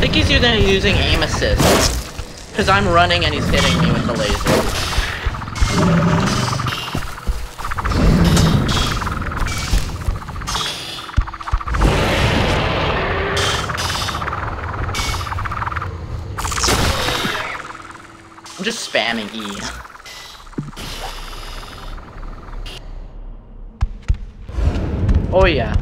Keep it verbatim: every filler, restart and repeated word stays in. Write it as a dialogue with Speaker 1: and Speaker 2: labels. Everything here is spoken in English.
Speaker 1: think he's using, using aim assist. Because I'm running and he's hitting me with the laser. I'm just spamming E. Oh yeah.